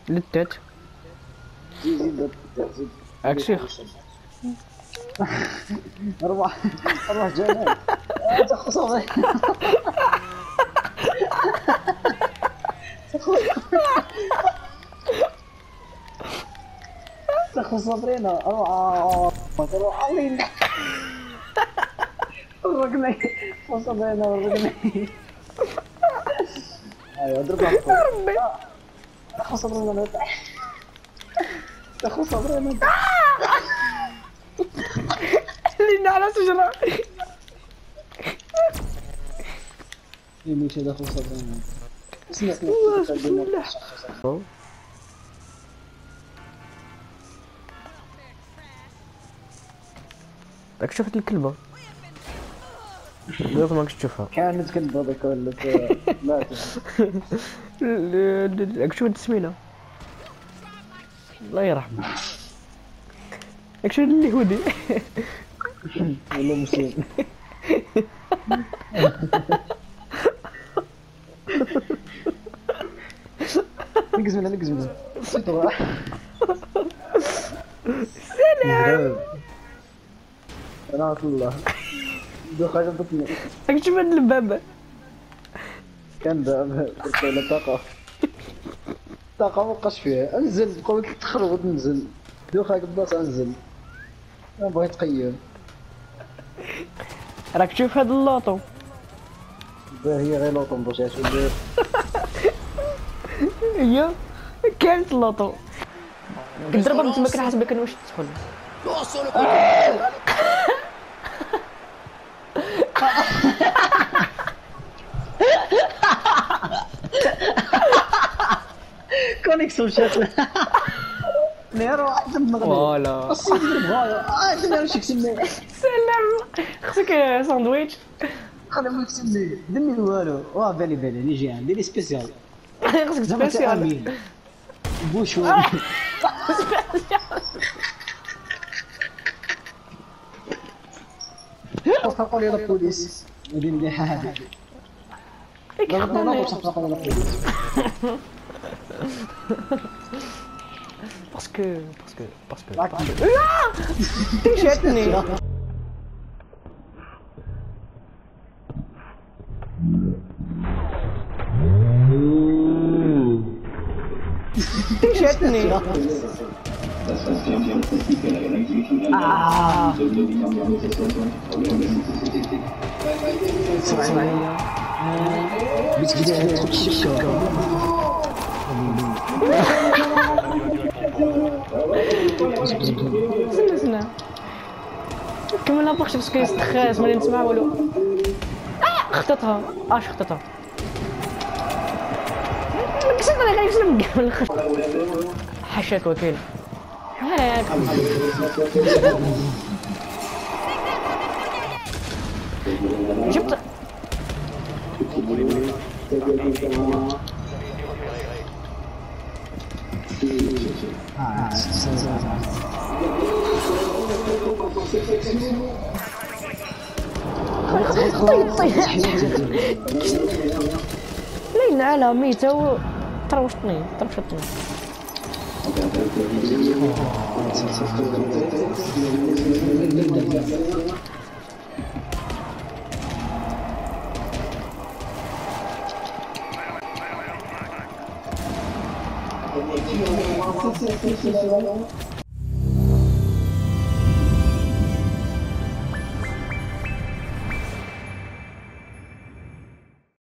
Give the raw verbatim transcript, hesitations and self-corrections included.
للتات. زيد زيد زيد. هاك شيخ. أربع أربع جنات. تخصص. تخصص صبرينا أربعة أربعة وين؟ ورقني وصبرينا ورقني. أيوة ضربها. ربي. تخصص صبرينا. تخصص صبرينا. خلينا على شجرة. يميت هذا خصوص صبرينا. اسمع بسم الله. راك شفت الكلبة؟ لازم ماكش تشوفها. كانت كلبة هذاك ولا لا راك شفت التسمينة؟ الله يرحمه. راك شفت اليهودي؟ ولا مسلم. نقز منها نقز منها. سلام. أنا الله. دو حاجة بطني. راك شفت هاد الباب؟ كان باب ولا طاقة. طاقة مبقاش فيها. انزل قلت تخربط ننزل. دو حاجة بلاصة انزل. أنا بغيت تقيم. راك تشوف هاد اللوطو؟ هي غير لوطو مبغيتهاش ولا. هي كانت اللوطو. كنضربها من تما كنحسبها كان واش تدخل. كونيكسيون شات. نيرو واحد المغرب. فوالا. السيد بغايا. اه دير شي كسمي. سلام. خصك ساندويتش. خلينا نكسمي. دمي والو. واه بالي بالي اللي جاي عندي لي سبيسيال. خصك سبيسيال. بوشو. وصفقوا لي البوليس. ندير لي حاجه. ضربنا وصفقوا لي البوليس. باسكو باسكو باسكو باسكو لا تيشاتني. تيشاتني. آه. استنى استنى كمل لاباغش باسكو يستخاس ملي نسمع والو. اه خطتها. اش خطتها. كسبت انا غيسلم قبل حاشاك وكيل. هاك جبت طيب طيب لين على ميتة و طروشتني طروشتني.